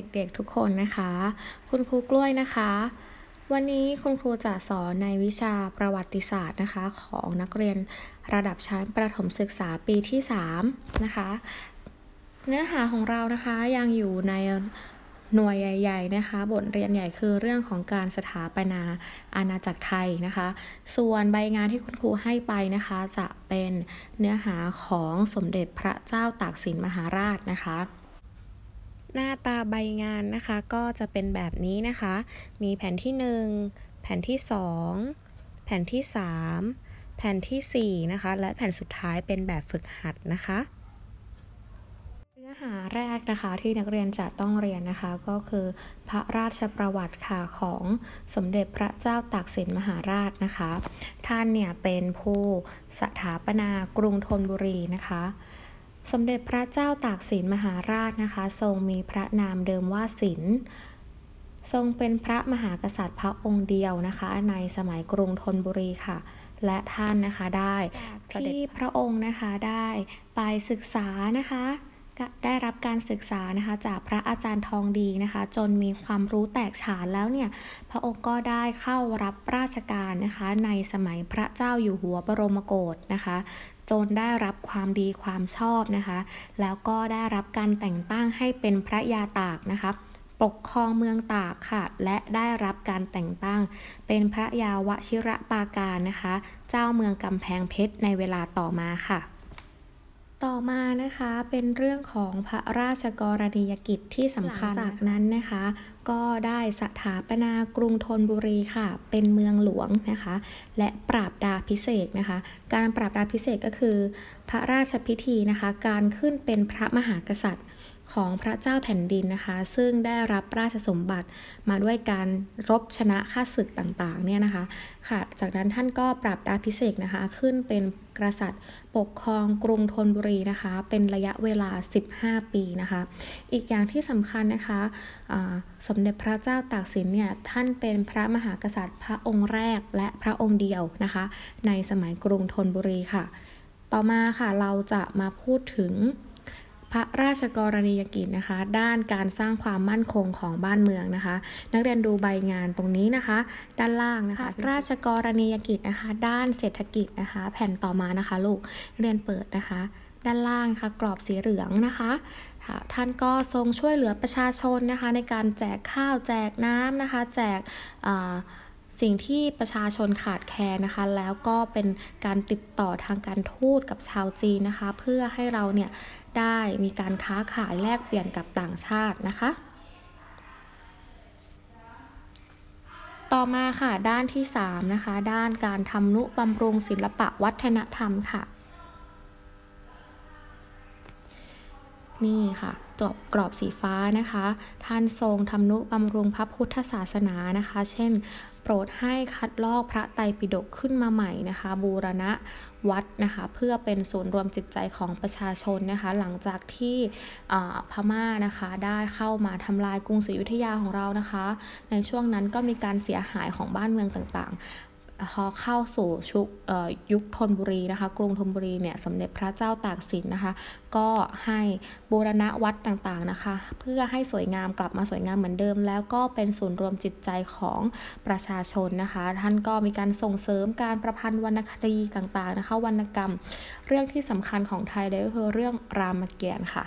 ด็กๆทุกคนนะคะ คุณครูกล้วยนะคะ วันนี้คุณครูจะสอนในวิชาประวัติศาสตร์นะคะของนักเรียนระดับชั้นประถมศึกษาปีที่3นะคะเนื้อหาของเรานะคะยังอยู่ในหน่วยใหญ่ๆนะคะบทเรียนใหญ่คือเรื่องของการสถาปนาอาณาจักรไทยนะคะส่วนใบงานที่คุณครูให้ไปนะคะจะเป็นเนื้อหาของสมเด็จพระเจ้าตากสินมหาราชนะคะหน้าตาใบงานนะคะก็จะเป็นแบบนี้นะคะมีแผ่นที่1แผ่นที่2แผ่นที่3แผ่นที่4นะคะและแผ่นสุดท้ายเป็นแบบฝึกหัดนะคะเนื้อหาแรกนะคะที่นักเรียนจะต้องเรียนนะคะก็คือพระราชประวัติค่ะของสมเด็จพระเจ้าตากสินมหาราชนะคะท่านเนี่ยเป็นผู้สถาปนากรุงธนบุรีนะคะสมเด็จพระเจ้าตากสินมหาราชนะคะทรงมีพระนามเดิมว่าสินทรงเป็นพระมหากษัตริย์พระองค์เดียวนะคะในสมัยกรุงธนบุรีค่ะและท่านนะคะได้ที่พระองค์นะคะได้ไปศึกษานะคะได้รับการศึกษานะคะจากพระอาจารย์ทองดีนะคะจนมีความรู้แตกฉานแล้วเนี่ยพระองค์ก็ได้เข้ารับราชการนะคะในสมัยพระเจ้าอยู่หัวบรมโกศนะคะจนได้รับความดีความชอบนะคะแล้วก็ได้รับการแต่งตั้งให้เป็นพระยาตากนะคะปกครองเมืองตากค่ะและได้รับการแต่งตั้งเป็นพระยาวชิรปาการนะคะเจ้าเมืองกำแพงเพชรในเวลาต่อมาค่ะต่อมานะคะเป็นเรื่องของพระราชกรณียกิจที่สำคัญจากนั้นนะคะก็ได้สถาปนากรุงธนบุรีค่ะเป็นเมืองหลวงนะคะและปราบดาภิเษกนะคะการปราบดาภิเษกก็คือพระราชพิธีนะคะการขึ้นเป็นพระมหากษัตริย์ของพระเจ้าแผ่นดินนะคะซึ่งได้รับราชสมบัติมาด้วยการรบชนะข้าศึกต่างๆเนี่ยนะคะค่ะจากนั้นท่านก็ปรับดาภิเษกนะคะขึ้นเป็นกษัตริย์ปกครองกรุงธนบุรีนะคะเป็นระยะเวลา15ปีนะคะอีกอย่างที่สำคัญนะคะสมเด็จพระเจ้าตากสินเนี่ยท่านเป็นพระมหากษัตริย์พระองค์แรกและพระองค์เดียวนะคะในสมัยกรุงธนบุรีค่ะต่อมาค่ะเราจะมาพูดถึงพระราชกรณียกิจนะคะด้านการสร้างความมั่นคงของบ้านเมืองนะคะนักเรียนดูใบงานตรงนี้นะคะด้านล่างนะคะพระราชกรณียกิจนะคะด้านเศรษฐกิจนะคะแผ่นต่อมานะคะลูกเรียนเปิดนะคะด้านล่างนะคะกรอบสีเหลืองนะคะท่านก็ทรงช่วยเหลือประชาชนนะคะในการแจกข้าวแจกน้ำนะคะแจกสิ่งที่ประชาชนขาดแคลนนะคะแล้วก็เป็นการติดต่อทางการทูตกับชาวจีนนะคะเพื่อให้เราเนี่ยได้มีการค้าขายแลกเปลี่ยนกับต่างชาตินะคะต่อมาค่ะด้านที่3นะคะด้านการทำนุบำรุงศิลปะวัฒนธรรมค่ะนี่ค่ะกรอบสีฟ้านะคะท่านทรงทำนุบำรุงพระพุทธศาสนานะคะเช่นโปรดให้คัดลอกพระไตรปิฎกขึ้นมาใหม่นะคะบูรณะวัดนะคะเพื่อเป็นศูนย์รวมจิตใจของประชาชนนะคะหลังจากที่พม่านะคะได้เข้ามาทำลายกรุงศรีอยุธยาของเรานะคะในช่วงนั้นก็มีการเสียหายของบ้านเมืองต่างๆพอเข้าสู่ยุคธนบุรีนะคะกรุงธนบุรีเนี่ยสมเด็จพระเจ้าตากสินนะคะก็ให้บูรณะวัดต่างๆนะคะเพื่อให้สวยงามกลับมาสวยงามเหมือนเดิมแล้วก็เป็นศูนย์รวมจิตใจของประชาชนนะคะท่านก็มีการส่งเสริมการประพันธ์วรรณคดีต่างๆนะคะวรรณกรรมเรื่องที่สำคัญของไทยเลยก็คือเรื่องรามเกียรติ์ค่ะ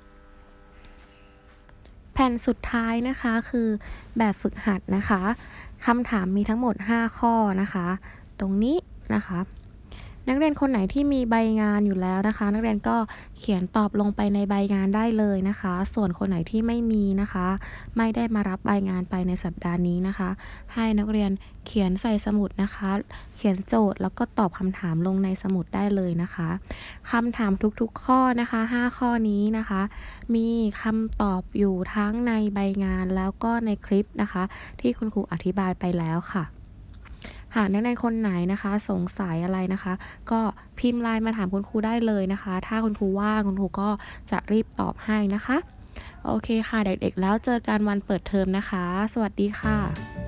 แผ่นสุดท้ายนะคะคือแบบฝึกหัดนะคะคำถามมีทั้งหมด5ข้อนะคะตรงนี้นะคะนักเรียนคนไหนที่มีใบงานอยู่แล้วนะคะนักเรียนก็เขียนตอบลงไปในใบงานได้เลยนะคะส่วนคนไหนที่ไม่มีนะคะไม่ได้มารับใบงานไปในสัปดาห์นี้นะคะให้นักเรียนเขียนใส่สมุดนะคะเขียนโจทย์แล้วก็ตอบคำถามลงในสมุดได้เลยนะคะคำถามทุกๆข้อนะคะ5ข้อนี้นะคะมีคำตอบอยู่ทั้งในใบงานแล้วก็ในคลิปนะคะที่คุณครูอธิบายไปแล้วค่ะหากนักเรียนคนไหนนะคะสงสัยอะไรนะคะก็พิมพ์ไลน์มาถามคุณครูได้เลยนะคะถ้าคุณครูว่างคุณครูก็จะรีบตอบให้นะคะโอเคค่ะเด็กๆแล้วเจอกันวันเปิดเทอมนะคะสวัสดีค่ะ